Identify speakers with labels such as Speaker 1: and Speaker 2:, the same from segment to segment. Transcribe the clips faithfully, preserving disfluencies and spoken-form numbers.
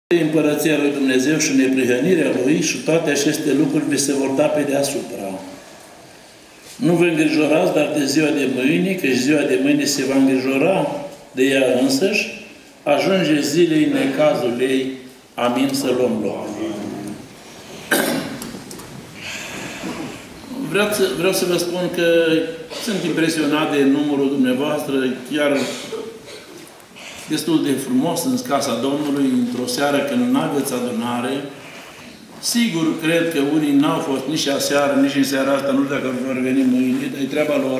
Speaker 1: Împărăția lui Dumnezeu și neprihănirea Lui și toate aceste lucruri vi se vor da pe deasupra. Nu vă îngrijorați, dar de ziua de mâine, că ziua de mâine se va îngrijora de ea însăși, ajunge zilei necazul ei. Amin, să luăm loc. Vreau să, vreau să vă spun că sunt impresionat de numărul dumneavoastră, chiar destul de frumos în casa Domnului, într-o seară când nu aveți adunare. Sigur, cred că unii n-au fost nici aseară, nici în seara asta, nu știu dacă vor veni mâine, dar e treaba lor.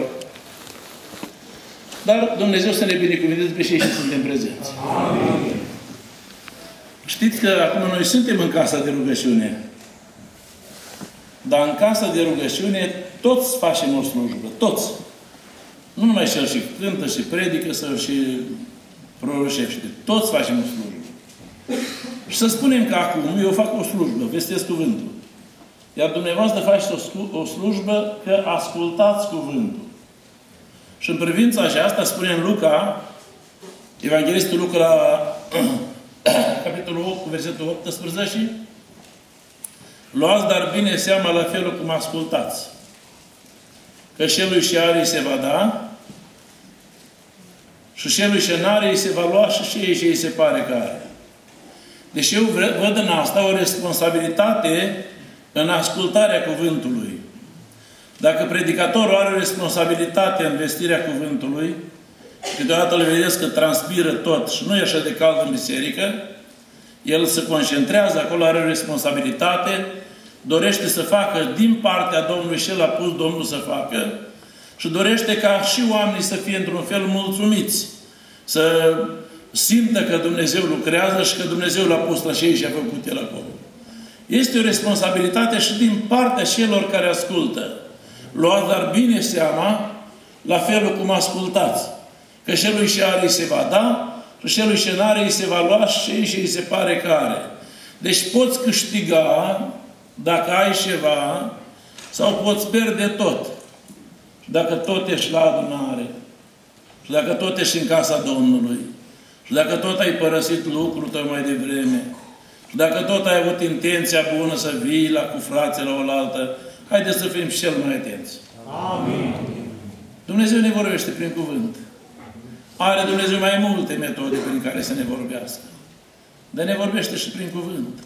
Speaker 1: Dar Dumnezeu să ne binecuvânteze pe cei și suntem prezenți. Amin. Știți că acum noi suntem în casa de rugăciune. Dar în casa de rugăciune toți facem o slujbă. Toți. Nu numai cel și cântă și predică sau și prorocește. Toți facem o slujbă. Și să spunem că acum eu fac o slujbă, vestesc cuvântul. Iar dumneavoastră faceți o, o slujbă că ascultați cuvântul. Și în privința aceasta spune în Luca, Evanghelistul Luca la capitolul opt, versetul optsprezece, luați dar bine seama la felul cum ascultați. Că celui ce are se va da, și celui ce n-are îi se va lua și cei ce îi se pare că are. Deci eu văd în asta o responsabilitate în ascultarea cuvântului. Dacă predicatorul are o responsabilitate în vestirea cuvântului, câteodată le vedeți că transpiră tot și nu e așa de cald în biserică, el se concentrează, acolo are o responsabilitate, dorește să facă din partea Domnului și el a pus Domnul să facă și dorește ca și oamenii să fie într-un fel mulțumiți, să simtă că Dumnezeu lucrează și că Dumnezeu l-a pus la cei și a făcut el acolo. Este o responsabilitate și din partea celor care ascultă. Luați dar bine seama la felul cum ascultați. Că celui ce are îi se va da și celui ce n-are îi se va lua și cei ce îi se pare că are. Deci poți câștiga dacă ai ceva sau poți pierde tot. Și dacă tot ești la adunare și dacă tot ești în casa Domnului și dacă tot ai părăsit lucrul tău mai devreme și dacă tot ai avut intenția bună să vii la cu frații la oaltă, haideți să fim și cel mai atenți. Amin. Dumnezeu ne vorbește prin cuvânt. Are Dumnezeu mai multe metode prin care să ne vorbească. Dar ne vorbește și prin cuvânt.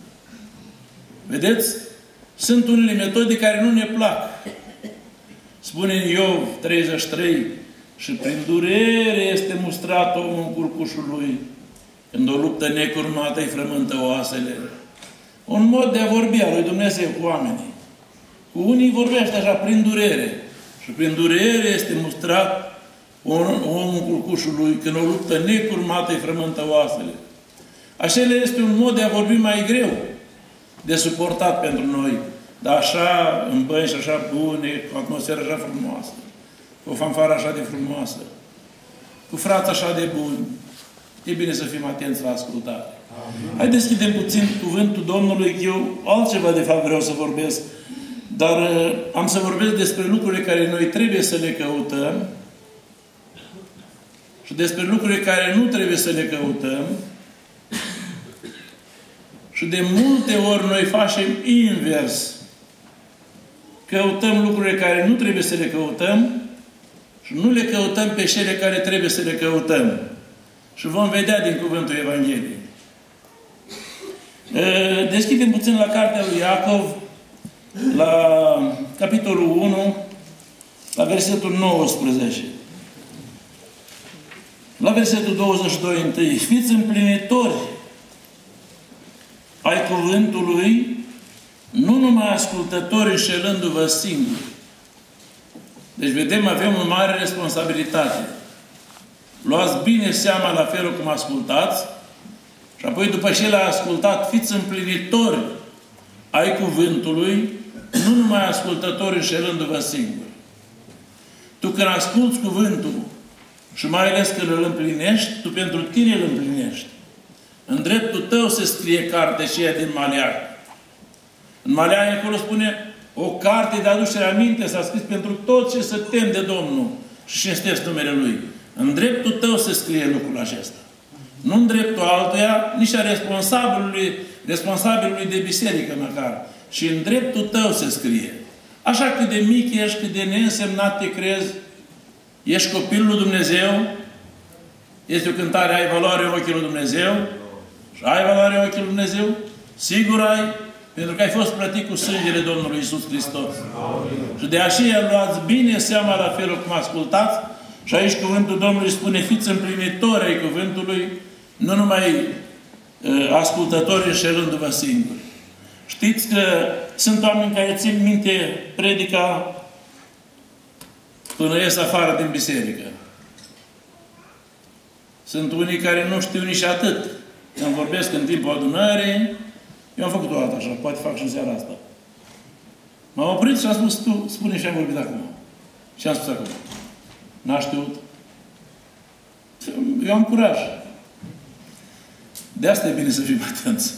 Speaker 1: Vedeți? Sunt unele metode care nu ne plac. Spune în Iov treizeci și trei, și prin durere este mustrat omul în culcușul lui, când o luptă necurmată îi frământă oasele. Un mod de a vorbi a lui Dumnezeu cu oamenii. Cu unii vorbește așa, prin durere. Și prin durere este mustrat omul în culcușul lui, când o luptă necurmată îi frământă oasele. Așa este un mod de a vorbi mai greu, de suportat pentru noi. Dar așa, în bănci așa bune, cu atmosferă așa frumoasă, cu o fanfară așa de frumoasă, cu frați așa de buni, e bine să fim atenți la ascultare. Amin. Hai deschidem puțin cuvântul Domnului, eu altceva de fapt vreau să vorbesc, dar uh, am să vorbesc despre lucrurile care noi trebuie să le căutăm și despre lucrurile care nu trebuie să le căutăm. Și de multe ori noi facem invers. Căutăm lucrurile care nu trebuie să le căutăm și nu le căutăm pe cele care trebuie să le căutăm. Și vom vedea din cuvântul Evangheliei. Deschidem puțin la cartea lui Iacov, la capitolul unu, la versetul nouăsprezece. La versetul douăzeci și doi întâi. Fiți împlinitori ai cuvântului, nu numai ascultători înșelându-vă singuri. Deci, vedem, avem o mare responsabilitate. Luați bine seama la felul cum ascultați și apoi, după ce l-a ascultat, fiți împlinitori ai cuvântului, nu numai ascultători înșelându-vă singuri. Tu când asculți cuvântul și mai ales când îl împlinești, tu pentru tine îl împlinești. În dreptul tău se scrie cartea aceea din Maleahi. În Maleahi acolo spune o carte de aducere aminte s-a scris pentru tot ce se tem de Domnul și cinstesc numele Lui. În dreptul tău se scrie lucrul acesta. Nu în dreptul altuia, nici a responsabilului, responsabilului de biserică măcar. Și în dreptul tău se scrie. Așa cât de mic ești, cât de neînsemnat te crezi, ești copilul lui Dumnezeu, este o cântare, ai valoare în ochii lui Dumnezeu, și ai valoare în ochii lui Dumnezeu, sigur ai, pentru că ai fost plătit cu sângele Domnului Iisus Hristos. Amin. Și de aceea luați bine seama la felul cum ascultați, și aici cuvântul Domnului spune, fiți împlinitori ai cuvântului, nu numai uh, ascultători înșelându-vă singuri. Știți că sunt oameni care țin minte predica până ies afară din biserică. Sunt unii care nu știu nici atât. Îmi vorbesc în timpul adunării, eu am făcut o dată așa, poate fac și în seara asta. M-am oprit și am spus, tu spune ce am vorbit acum. Și am spus acum. N-a știut. Eu am curaj. De asta e bine să fim atenți.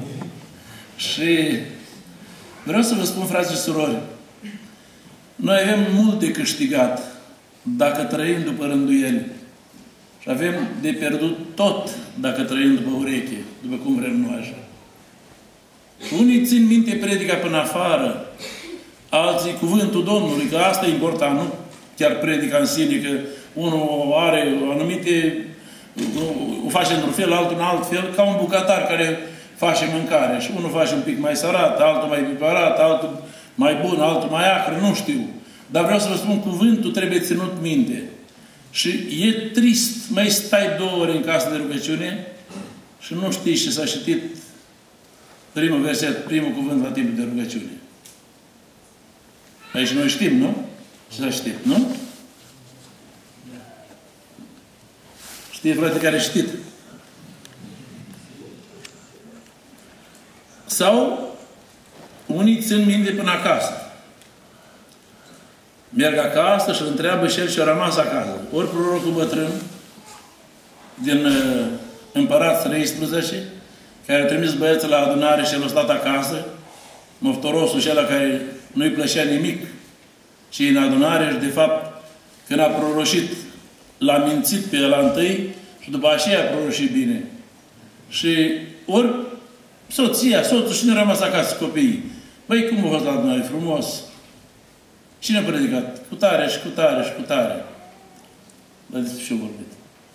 Speaker 1: Și vreau să vă spun, frați și surori, noi avem mult de câștigat dacă trăim după rânduieli. Și avem de pierdut tot dacă trăim după ureche, după cum vrem noi așa. Și unii țin minte predica până afară, alții cuvântul Domnului, că asta e important, nu chiar predica în sine, că unul are anumite, o face într-un fel, altul în alt fel, ca un bucătar care face mâncare. Și unul face un pic mai sărat, altul mai piperat, altul mai bun, altul mai acru, nu știu. Dar vreau să vă spun, cuvântul trebuie ținut minte. Și e trist, mai stai două ore în casă de rugăciune și nu știi ce s-a citit primul verset, primul cuvânt la timpul de rugăciune. Aici noi știm, nu? Ce s-a citit, nu? Știe frate care știt. Sau unii țin minte până acasă. Merg acasă și îl întreabă și el și a rămas acasă. Ori prorocul bătrân din uh, Împărați treisprezece, care a trimis băieții la adunare și el a stat acasă, moftorosul și ăla care nu-i plăcea nimic și în adunare și de fapt când a proroșit l-a mințit pe ăla întâi și după aceea a proroșit bine. Și ori soția, soțul și ne-a rămas acasă copiii. Băi, cum a fost la adunare? Frumos! Cine a predicat? Cu tare și cu tare și cu tare. Dar despre ce-a vorbit?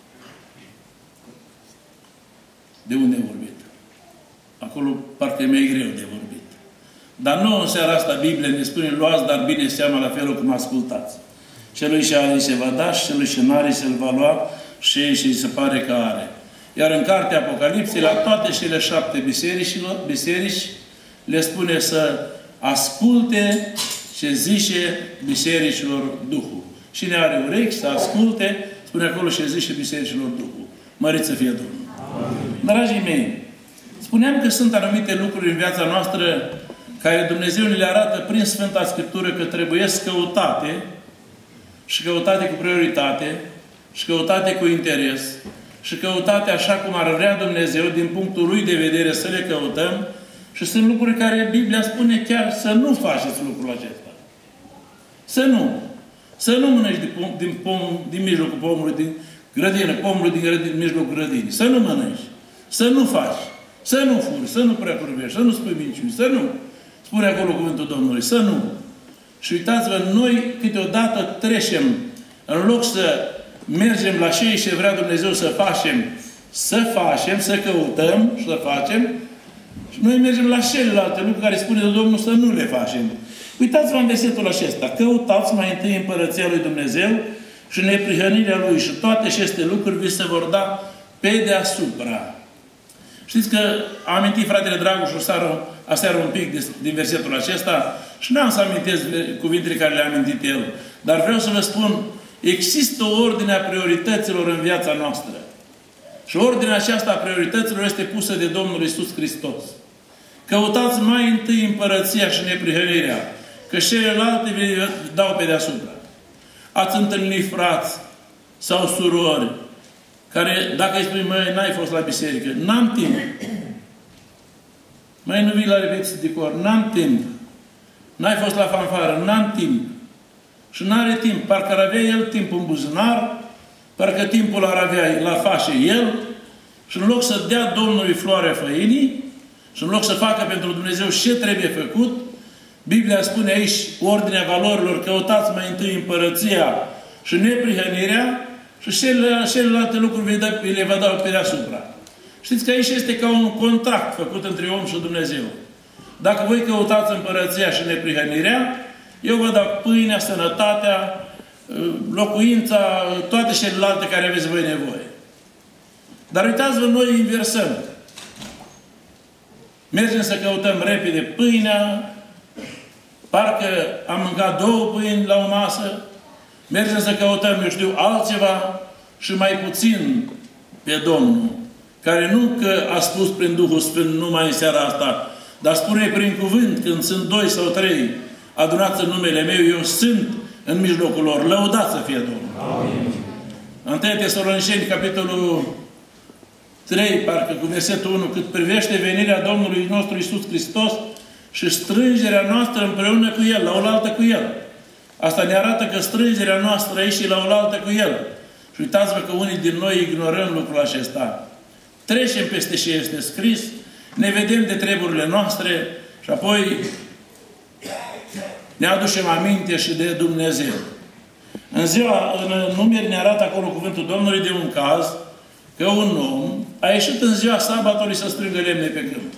Speaker 1: De unde a vorbit? Acolo parcă e mai greu de vorbit. Dar nu în seara asta Biblia ne spune, luați dar bine seama la felul cum ascultați. Celui ce are se va da și celui ce n-are se-l va lua și și se pare că are. Iar în cartea Apocalipsei, la toate cele șapte biserici, biserici le spune să asculte ce zice bisericilor Duhul. Cine are urechi să asculte, spune acolo ce zice bisericilor Duhul. Măriți să fie Domnul. Dragii mei, spuneam că sunt anumite lucruri în viața noastră care Dumnezeu ne le arată prin Sfânta Scriptură că trebuie căutate și căutate cu prioritate și căutate cu interes și căutate așa cum ar vrea Dumnezeu din punctul Lui de vedere să le căutăm și sunt lucruri care Biblia spune chiar să nu faceți lucrul acesta. Să nu. Să nu mănânci din, pom, din, pom, din mijlocul pomului, din grădină, pomului din, grădină, din mijlocul grădinii. Să nu mănânci. Să nu faci. Să nu furi. Să nu prea curvești. Să nu spui minciuni. Să nu. Spune acolo cuvântul Domnului. Să nu. Și uitați-vă, noi câteodată trecem, în loc să mergem la cei ce vrea Dumnezeu să facem, să facem, să căutăm și să facem, și noi mergem la celelalte lucruri care spune Domnul să nu le facem. Uitați-vă în versetul acesta. Căutați mai întâi împărăția lui Dumnezeu și neprihănirea Lui și toate aceste lucruri vi se vor da pe deasupra. Știți că am amintit fratele Dragoș aseară, aseară un pic din versetul acesta și n-am să amintesc cuvintele care le-a amintit el. Dar vreau să vă spun, există o ordine a priorităților în viața noastră. Și ordinea aceasta a priorităților este pusă de Domnul Iisus Hristos. Căutați mai întâi împărăția și neprihănirea, că celelalte vi dau pe deasupra. Ați întâlnit frați sau surori care, dacă îi spui, măi, n-ai fost la biserică, n-am timp. Măi, nu vii la repetiții de cor, n-am timp. N-ai fost la fanfară, n-am timp. Și n-are timp. Parcă ar avea el timp în buzunar, parcă timpul ar avea, l-ar face el Și în loc să dea Domnului floarea făinii, și în loc să facă pentru Dumnezeu ce trebuie făcut, Biblia spune aici, ordinea valorilor, căutați mai întâi împărăția și neprihănirea și celelalte lucruri le va da pe deasupra. Știți că aici este ca un contract făcut între om și Dumnezeu. Dacă voi căutați împărăția și neprihănirea, eu vă dau pâinea, sănătatea, locuința, toate celelalte care aveți voi nevoie. Dar uitați-vă, noi inversăm. Mergem să căutăm repede pâinea, parcă am mâncat două pâini la o masă, mergem să căutăm, eu știu, altceva și mai puțin pe Domnul, care nu că a spus prin Duhul Sfânt numai în seara asta, dar spune prin cuvânt, când sunt doi sau trei adunați în numele meu, eu sunt în mijlocul lor. Lăudați să fie Domnul. Amin. întâi Tesaloniceni, capitolul trei, parcă cu versetul unu, cât privește venirea Domnului nostru Iisus Hristos și strângerea noastră împreună cu El, la oaltă cu El. Asta ne arată că strângerea noastră e și la oaltă cu El. Și uitați-vă că unii din noi ignorăm lucrul acesta. Trecem peste ce este scris, ne vedem de treburile noastre și apoi ne aducem aminte și de Dumnezeu. În ziua, în Numeri ne arată acolo cuvântul Domnului de un caz că un om a ieșit în ziua sabatului să strângă lemne pe câmp.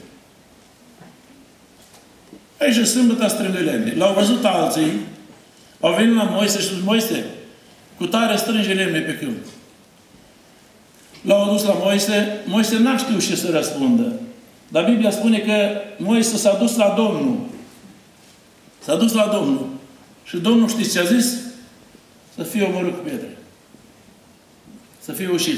Speaker 1: A ieșit sâmbătă, strângă lemne. L-au văzut alții, au venit la Moise și spus, Moise, cu tare strânge lemne pe câmp. L-au adus la Moise, Moise n-a știut ce să răspundă. Dar Biblia spune că Moise s-a dus la Domnul. S-a dus la Domnul. Și Domnul știți ce a zis? Să fie omorât cu pietre. Să fie ucis.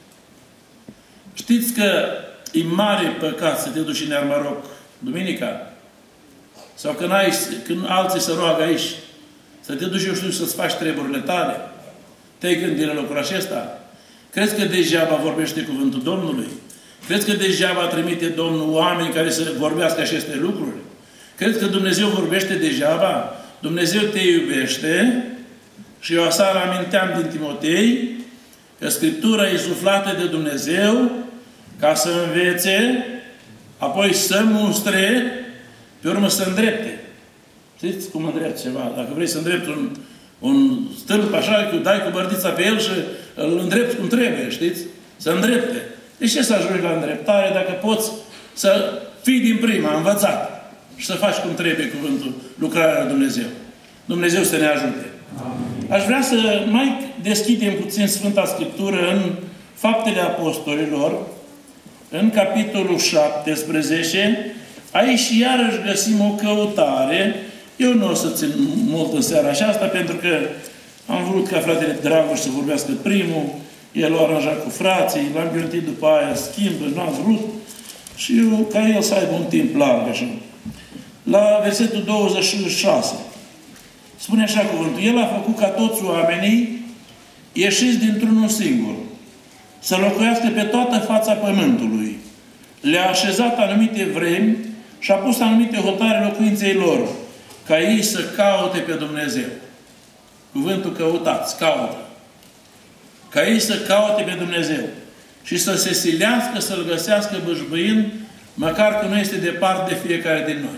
Speaker 1: Știți că e mare păcat să te duci în Armaroc duminica? Sau când, ai, când alții se roagă aici, să te duci, eu știu, să-ți faci treburile tale. Te-ai gândit la lucrul acesta? Crezi că degeaba vorbește cuvântul Domnului? Crezi că degeaba trimite Domnul oameni care să vorbească aceste lucruri? Crezi că Dumnezeu vorbește degeaba? Dumnezeu te iubește și eu aseară aminteam din Timotei că Scriptura e suflată de Dumnezeu ca să învețe, apoi să mustre, pe urmă să îndrepte. Știți cum îndrept ceva? Dacă vrei să îndrepti un, un stâlp așa, dai cu bărdița pe el și îl îndrepti cum trebuie, știți? Să îndrepte. De ce să ajungi la îndreptare dacă poți să fii din prima învățat și să faci cum trebuie cuvântul, lucrarea lui Dumnezeu? Dumnezeu să ne ajute. Amin. Aș vrea să mai deschidem puțin Sfânta Scriptură în Faptele Apostolilor, în capitolul șaptesprezece. Aici iarăși găsim o căutare. Eu nu o să țin mult în seara aceasta, pentru că am vrut ca fratele Dragoș să vorbească primul, el l-a aranjat cu frații, l-am gândit după aia, schimbă, n-am vrut, și eu, ca el să aibă un timp larg, așa. La versetul douăzeci și șase, spune așa cuvântul, El a făcut ca toți oamenii ieșiți dintr-unul singur, să locuiască pe toată fața pământului. Le-a așezat anumite vremi și a pus anumite hotare locuinței lor, ca ei să caute pe Dumnezeu. Cuvântul căutați, caută. Ca ei să caute pe Dumnezeu și să se silească, să-L găsească bâșbâind, măcar că nu este departe de fiecare din noi.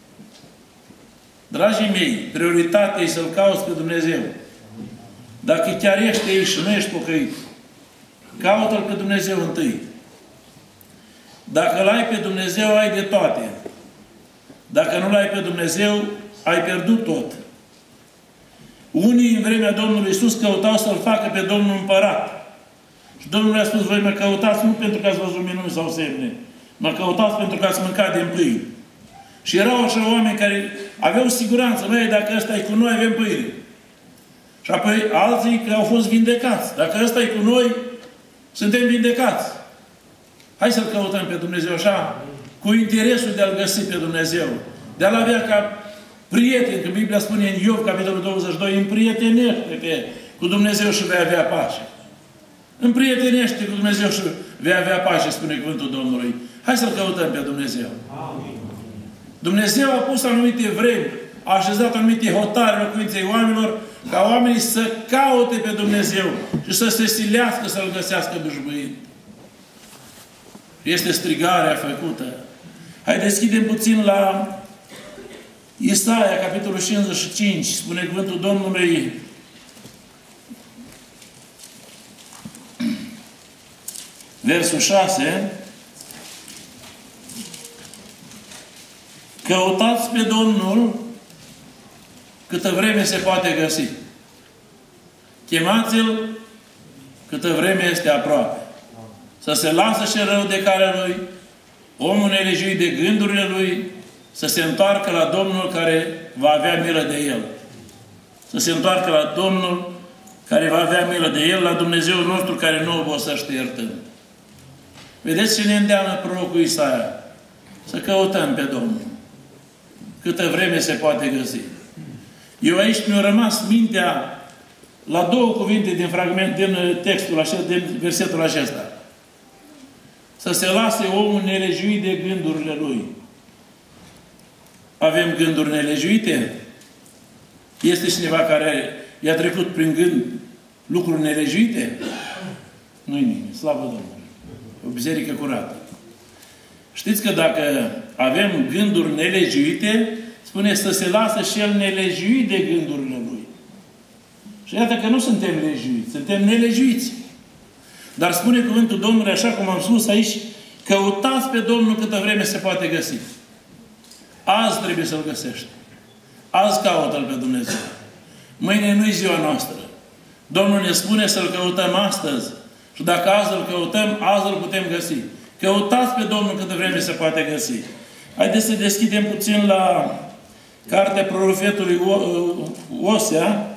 Speaker 1: Dragii mei, prioritatea e să-L cauți pe Dumnezeu. Dacă chiar ești aici și nu ești pocăit, caută-L pe Dumnezeu întâi. Dacă îl ai pe Dumnezeu, ai de toate. Dacă nu-L ai pe Dumnezeu, ai pierdut tot. Unii în vremea Domnului Iisus căutau să-L facă pe Domnul împărat. Și Domnul le-a spus, voi mă căutați nu pentru că ați văzut minuni sau semne. Mă căutați pentru că ați mâncat din pâine. Și erau așa oameni care aveau siguranță. Băi, dacă ăsta e cu noi, avem pâine. Și apoi alții că au fost vindecați. Dacă ăsta e cu noi, suntem vindecați. Hai să-L căutăm pe Dumnezeu așa, cu interesul de a-L găsi pe Dumnezeu. De a-L avea ca prieten, că Biblia spune în Iov, capitolul douăzeci și doi, împrietenește-te cu Dumnezeu și vei avea pace. Împrietenește cu Dumnezeu și vei avea pace, spune cuvântul Domnului. Hai să-L căutăm pe Dumnezeu. Amin. Dumnezeu a pus anumite vremi, a așezat anumite hotare locuinței oamenilor, ca oamenii să caute pe Dumnezeu și să se silească să-L găsească bâșbâind. Este strigarea făcută. Hai, deschidem puțin la Isaia, capitolul cincizeci și cinci. Spune cuvântul Domnului: versul șase. Căutați pe Domnul câtă vreme se poate găsi. Chemați-L câtă vreme este aproape. Să se lasă și rău de calea lui, omul nelejuit de gândurile lui, să se întoarcă la Domnul care va avea milă de el. Să se întoarcă la Domnul care va avea milă de el, la Dumnezeul nostru care nu obosește iertând. Vedeți ce ne îndeamnă prorocul Isaia? Să căutăm pe Domnul câtă vreme se poate găsi. Eu aici mi-a rămas mintea la două cuvinte din fragment, din textul acesta, din versetul acesta. Să se lase omul nelejuit de gândurile lui. Avem gânduri nelejuite? Este cineva care i-a trecut prin gând lucruri nelejuite? Nu-i nimeni. Slavă Domnului. O biserică curată. Știți că dacă avem gânduri nelejuite, spune să se lasă și el nelejuit de gândurile lui. Și iată că nu suntem lejuiți, suntem nelejuiți. Dar spune cuvântul Domnului, așa cum am spus aici, căutați pe Domnul câtă vreme se poate găsi. Azi trebuie să-L găsești. Azi caută-L pe Dumnezeu. Mâine nu-i ziua noastră. Domnul ne spune să-L căutăm astăzi. Și dacă azi îl căutăm, azi îl putem găsi. Căutați pe Domnul câtă vreme se poate găsi. Haideți să deschidem puțin la cartea profetului Osea,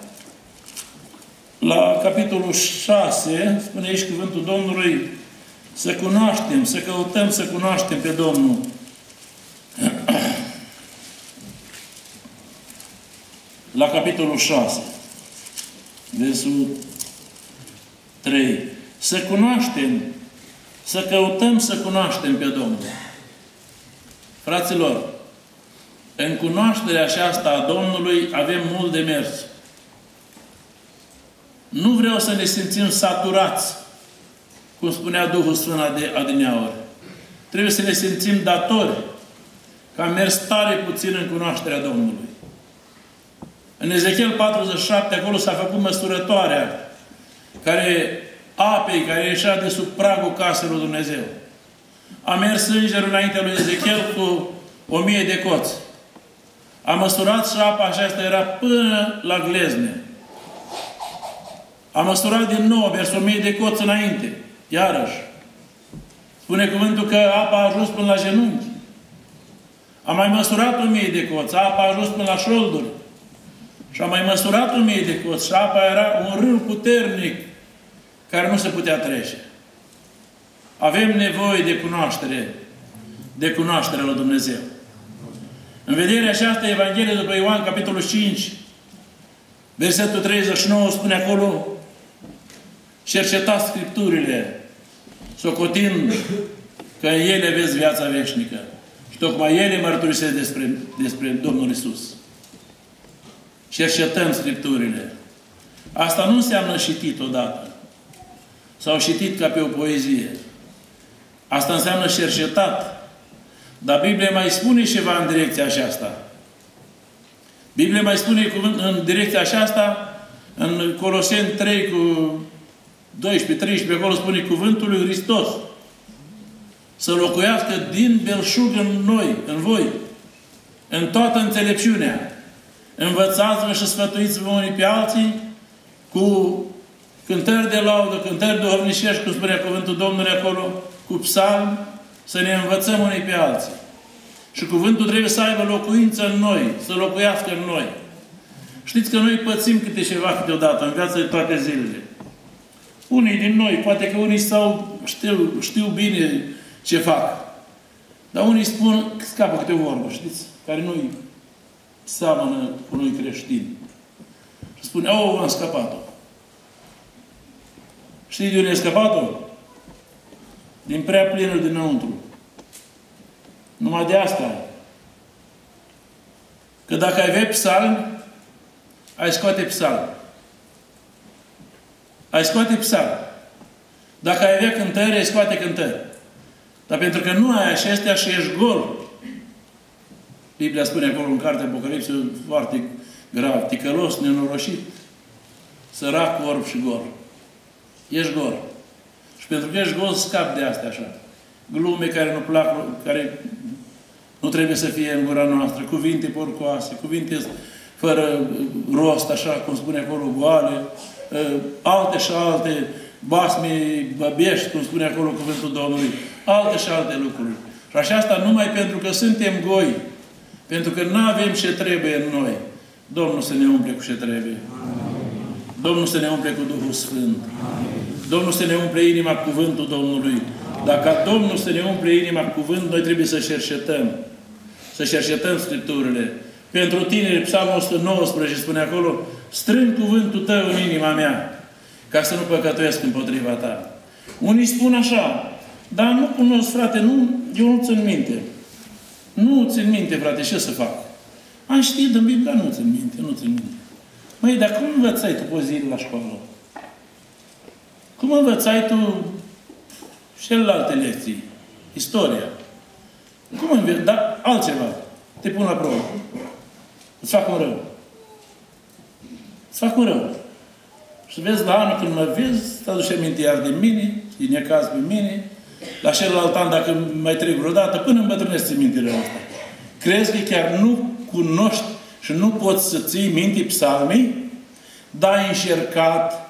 Speaker 1: la capitolul șase, spune aici cuvântul Domnului, să cunoaștem, să căutăm, să cunoaștem pe Domnul. La capitolul șase, versul trei. Să cunoaștem, să căutăm să cunoaștem pe Domnul. Fraților, în cunoașterea aceasta a Domnului avem mult de mers. Nu vreau să ne simțim saturați, cum spunea Duhul Sfânt adineauri. Trebuie să ne simțim datori, că am mers tare puțin în cunoașterea Domnului. În Ezechiel patruzeci și șapte, acolo s-a făcut măsurătoarea care apei care ieșea de sub pragul casei lui Dumnezeu. A mers îngerul înaintea lui Ezechiel cu o mie de coți. A măsurat și apa aceasta era până la glezne. A măsurat din nou, a mers o mie de coți înainte. Iarăși. Spune cuvântul că apa a ajuns până la genunchi. A mai măsurat o mie de coți. Apa a ajuns până la șolduri. Și a mai măsurat o mie de coți. Și apa era un râu puternic care nu se putea trece. Avem nevoie de cunoaștere, de cunoașterea lui Dumnezeu. În vederea aceasta, Evanghelia după Ioan, capitolul cinci, versetul treizeci și nouă, spune acolo: cercetați Scripturile, socotind că în ele aveți viața veșnică. Și tocmai ele mărturisesc despre, despre Domnul Iisus. Cercetăm Scripturile. Asta nu înseamnă citit odată. Sau citit ca pe o poezie. Asta înseamnă cercetat. Dar Biblia mai spune ceva în direcția aceasta. Biblia mai spune în direcția aceasta, în Coloseni trei cu doisprezece treisprezece, acolo spune cuvântul lui Hristos să locuiască din belșug în noi, în voi, în toată înțelepciunea. Învățați-vă și sfătuiți-vă unii pe alții cu cântări de laudă, cântări duhovnicești, cum spunea cuvântul Domnului acolo, cu psalm, să ne învățăm unii pe alții. Și cuvântul trebuie să aibă locuință în noi, să locuiască în noi. Știți că noi pățim câte ceva câteodată, în viața de toate zilele. Unii din noi, poate că unii sau știu, știu bine ce fac. Dar unii spun, scapă câte o vorbă, știți? Care nu-i seamănă cu noi creștini. Și spune, oh, am scăpat-o. Știi de unde ai scăpat-o? Din prea plinul dinăuntru. Numai de asta. Că dacă ai avea psalm, ai scoate psalm. Ai scoate psalm. Dacă ai avea cântări, ai scoate cântări. Dar pentru că nu ai acestea și ești gol. Biblia spune acolo în cartea Apocalipsei foarte grav, ticălos, nenoroșit, sărac, orb și gol. Ești gol. Și pentru că ești gol, scapi de astea așa. Glume care nu plac, care nu trebuie să fie în gura noastră, cuvinte porcoase, cuvinte fără rost, așa cum spune acolo, goale, alte și alte basme băbești, cum spune acolo cuvântul Domnului, alte și alte lucruri. Și așa asta numai pentru că suntem goi, pentru că nu avem ce trebuie în noi. Domnul să ne umple cu ce trebuie. Domnul să ne umple cu Duhul Sfânt. Domnul să ne umple inima cu cuvântul Domnului. Dacă Domnul să ne umple inima cu cuvânt, noi trebuie să cercetăm. Să cercetăm Scripturile. Pentru tineri, Psalmul o sută nouăsprezece spune acolo, strâng cuvântul tău în inima mea, ca să nu păcătuiesc împotriva ta. Unii spun așa, dar nu cunosc, frate, nu, eu nu țin minte. Nu țin minte, frate, ce să fac? Am știut în Biblia, nu țin minte, nu țin minte. Măi, dar cum învățai tu poziile la școală? Cum învățai tu celelalte lecții? Istoria. Cum înveți? Dar altceva. Te pun la probă. Îți fac un rău. Îți fac un rău. Și vezi, la anul când mă vezi, te aduce aminte iar de mine, din necaz pe mine, la celălalt an, dacă mai trec vreodată, până îmbătrânesc ții mintele astea. Crezi că chiar nu cunoști și nu poți să ții minte psalmii, dar ai încercat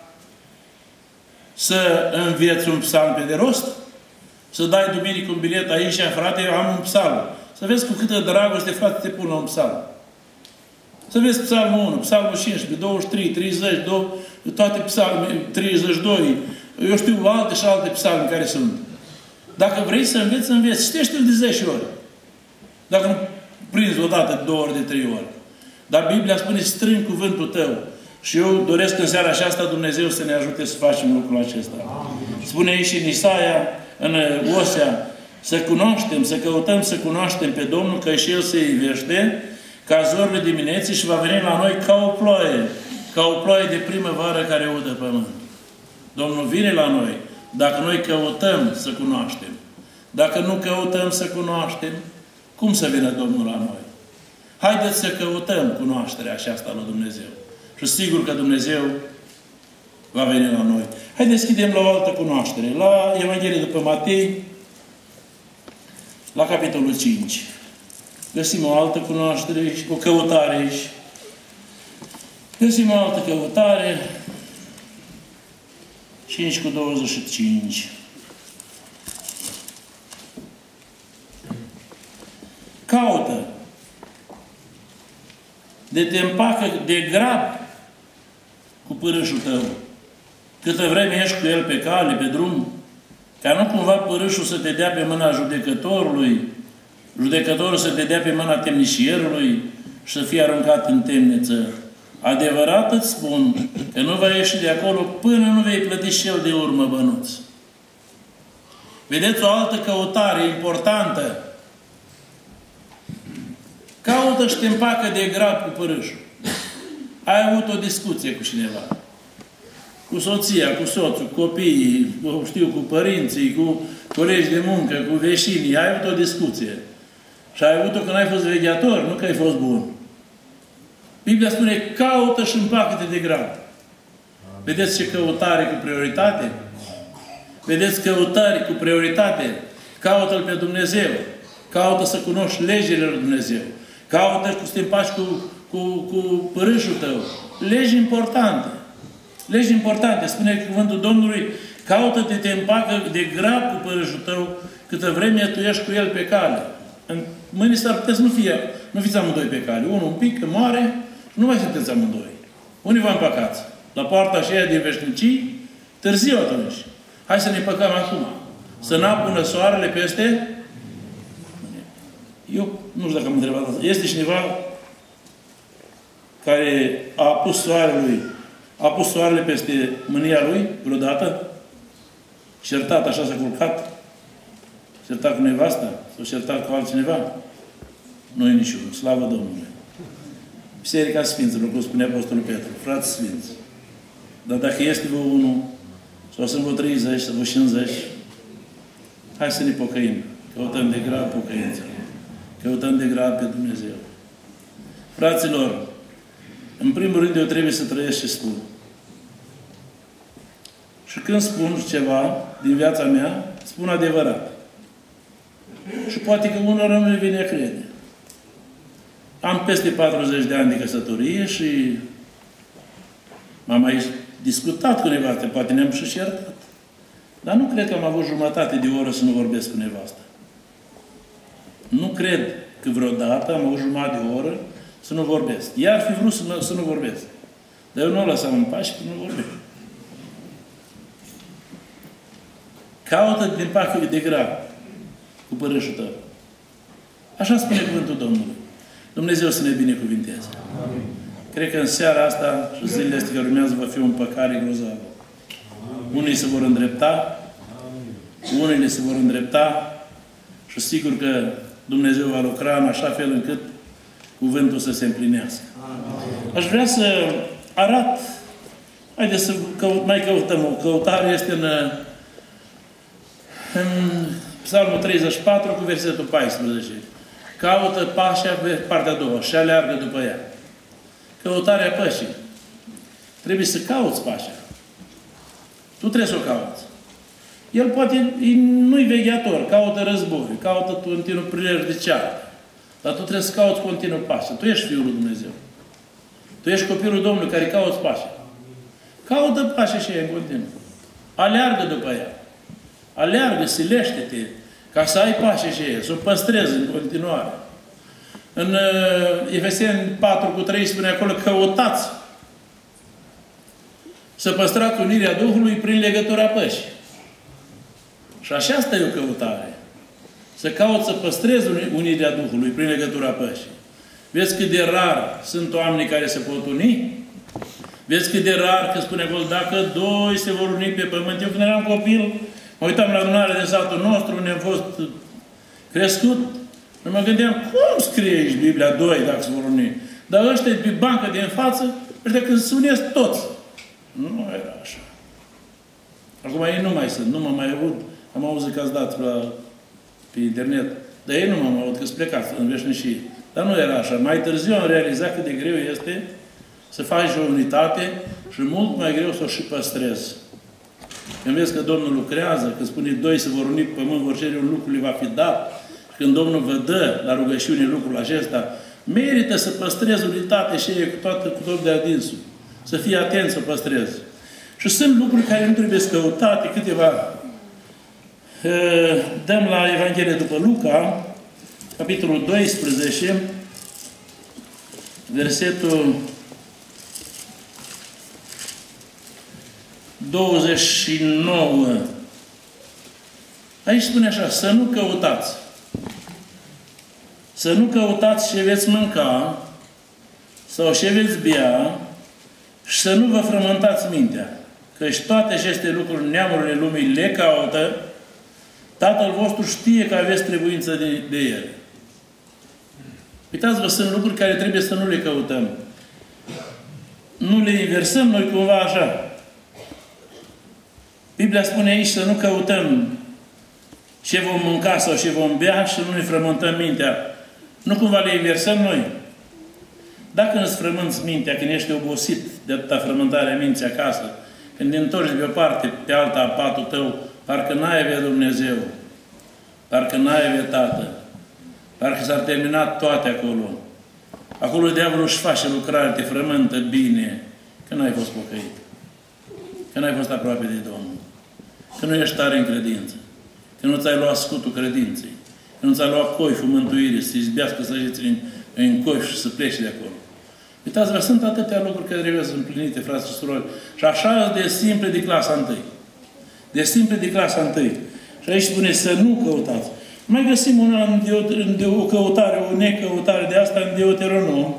Speaker 1: să înveți un psalm pe de rost? Să dai duminică un bilet aici, frate, eu am un psalm. Să vezi cu câtă dragoste, frate, te pun la un psalm. Să vezi psalmul unu, psalmul cincisprezece, douăzeci și trei, treizeci, toate psalmii, treizeci și doi, eu știu alte și alte psalmi care sunt. Dacă vrei să înveți, înveți. Citește-l de zece ori. Dacă nu prinzi odată, două ori, de trei ori. Dar Biblia spune, strâng cuvântul tău. Și eu doresc în seara aceasta Dumnezeu să ne ajute să facem lucrul acesta. Amin. Spune aici în Isaia, în Osea, să cunoaștem, să căutăm să cunoaștem pe Domnul, că și El se ivește ca zorile dimineții și va veni la noi ca o ploaie, ca o ploaie de primăvară care udă pământ. Domnul vine la noi dacă noi căutăm să cunoaștem. Dacă nu căutăm să cunoaștem, cum să vină Domnul la noi? Haideți să căutăm cunoașterea aceasta lui Dumnezeu. Și sigur că Dumnezeu va veni la noi. Haideți să deschidem la o altă cunoaștere. La Evanghelie după Matei, la capitolul cinci. Găsim o altă cunoaștere, o căutare aici. Găsim o altă căutare. cinci cu douăzeci și cinci. Caută de te împacă de grab cu părâșul tău. Câtă vreme ești cu el pe cale, pe drum, ca nu cumva părâșul să te dea pe mâna judecătorului, judecătorul să te dea pe mâna temnișierului și să fie aruncat în temniță. Adevărat îți spun că nu va ieși de acolo până nu vei plăti și el de urmă bănuț. Vedeți o altă căutare importantă. Caută și te împacă de grab cu părâșul. Ai avut o discuție cu cineva. Cu soția, cu soțul, cu copiii, cu, știu, cu părinții, cu colegi de muncă, cu vecinii. Ai avut o discuție. Și ai avut-o când ai fost vegheator, nu că ai fost bun. Biblia spune, caută și împacă-te de grab. Vedeți ce căutare cu prioritate? Vedeți căutări cu prioritate? Caută-L pe Dumnezeu. Caută să cunoști legile lui Dumnezeu. Caută să te împaci cu, cu, cu părâșul tău. Legi importante. Legi importante. Spune cuvântul Domnului, caută-te, te împacă de grab cu părâșul tău, câtă vreme tu ești cu el pe cale. În mâine s-ar putea să nu fie, nu fiți amândoi pe cale. Unul un pic, moare, nu mai sunteți amândoi. Unii vă împăcați. La poarta aceea din veșnicii, târziu atunci. Hai să ne păcăm acum. Să n-apună soarele peste... Eu nu știu dacă am întrebat asta. Este cineva care a pus soarele, a pus soarele peste mânia lui vreodată? Certat, așa s-a culcat? Certat cu nevasta? Sau certat cu altcineva? Nu e niciunul. Slavă Domnului. Biserica Sfinților, cum spune Apostolul Petru. Frați Sfinți. Dar dacă este vă unul, sau sunt vă treizeci, sau vă cincizeci, Hai să ne pocăim. Căutăm de grab pocăința. Căutăm de grab pe Dumnezeu. Fraților, în primul rând eu trebuie să trăiesc ce spun. Și când spun ceva din viața mea, spun adevărat. Și poate că unor nu le vine crede. Am peste patruzeci de ani de căsătorie și m-am mai discutat cu nevastă, poate ne-am și certat. Dar nu cred că am avut jumătate de oră să nu vorbesc cu nevastă. Nu cred că vreodată am avut jumătate de oră să nu vorbesc. Iar fi vrut să nu, să nu vorbesc. Dar eu nu o lăsam în pace că nu vorbesc. Caută din pacul de grab cu părâșul tău. Așa spune cuvântul Domnului. Dumnezeu să ne binecuvinteze. Amin. Cred că în seara asta și zilele astea care urmează va fi o împăcare grozavă. Unii se vor îndrepta, unii se vor îndrepta și sigur că Dumnezeu va lucra în așa fel încât cuvântul să se împlinească. Amin. Aș vrea să arat, haideți să căut, mai căutăm o căutare, este în, în Psalmul treizeci și patru cu versetul paisprezece. Caută pașa pe partea a doua și aleargă după ea. Căutarea pășii. Trebuie să cauți pașa. Tu trebuie să o cauți. El poate, nu-i vegheator, caută război, caută continuu prilej de ceartă. Dar tu trebuie să cauți continuu pașa. Tu ești Fiul lui Dumnezeu. Tu ești copilul Domnului care cauți pașa. Caută pașa și ea în continuu. Aleargă după ea. Aleargă, silește-te, ca să ai pașa și ea, să o păstrezi în continuare. În uh, Efeseni patru cu trei spune acolo, căutați să păstrați unirea Duhului prin legătura pășii. Și așa asta e o căutare. Să cauți să păstrezi unirea Duhului prin legătura pășii. Vezi cât de rar sunt oamenii care se pot uni? Vezi cât de rar că spune acolo, dacă doi se vor uni pe pământ. Eu când eram copil, mă uitam la adunarea de satul nostru, unde am fost crescut, și mă gândeam, cum scrie aici Biblia doi dacă se vor uni? Dar ăștia pe bancă din față, ăștia când se unesc toți. Nu era așa. Acum ei nu mai sunt, nu mă mai aud. Am auzit că ați dat la, pe internet. Dar ei nu mă mai aud, că-s plecați în veșnicie. Dar nu era așa. Mai târziu am realizat cât de greu este să faci o unitate și mult mai greu să o și păstrezi. Când vezi că Domnul lucrează, că spune doi se vor uni pe pământ, vor cere un lucru, le va fi dat. Și când Domnul vă dă la rugăciune lucrul acesta, merită să păstrezi unitate și ei cu toată cu tot de adinsul. Să fii atent să păstrezi. Și sunt lucruri care nu trebuie să căutate, câteva. Dăm la Evanghelie după Luca, capitolul doisprezece, versetul douăzeci și nouă. Aici spune așa, să nu căutați. Să nu căutați ce veți mânca sau ce veți bea și să nu vă frământați mintea. Căci toate aceste lucruri neamurile lumii le caută, Tatăl vostru știe că aveți trebuință de, de ele. Uitați-vă, sunt lucruri care trebuie să nu le căutăm. Nu le inversăm noi cumva așa. Biblia spune aici să nu căutăm ce vom mânca sau ce vom bea și să nu ne frământăm mintea. Nu cumva le inversăm noi. Dacă nu-ți frămânți mintea, când ești obosit de atâta frământare a minții acasă, când te întorci de pe o parte, pe alta, a patul tău, parcă n-ai avea Dumnezeu, parcă n-ai avea Tată, parcă s-ar terminat toate acolo. Acolo diavolul își face lucrare, te frământă bine, că n-ai fost pocăit, că n-ai fost aproape de Domnul, că nu ești tare în credință, că nu ți-ai luat scutul credinței, că nu ți-ai luat coiful mântuirii, să izbească săgeți în, în coif și să pleci de acolo. Uitați-vă, sunt atâtea lucruri care trebuie să împlinite, frați și surori. Și așa de simple de clasa întâi. De simple de clasa întâi. Și aici spune să nu căutați. Mai găsim una în, de, în de, o căutare, o necăutare de asta în Deuteronom.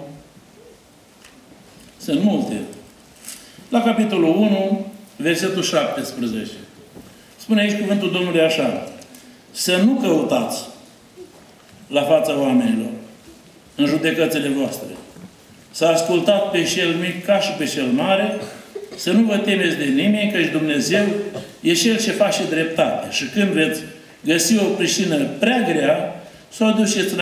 Speaker 1: Sunt multe. La capitolul unu, versetul șaptesprezece. Spune aici cuvântul Domnului așa. Să nu căutați la fața oamenilor în judecățile voastre. S-a ascultat pe cel mic ca și pe cel mare, să nu vă temeți de nimeni, căci Dumnezeu e Cel ce face dreptate. Și când veți găsi o prișină prea grea, să o duceți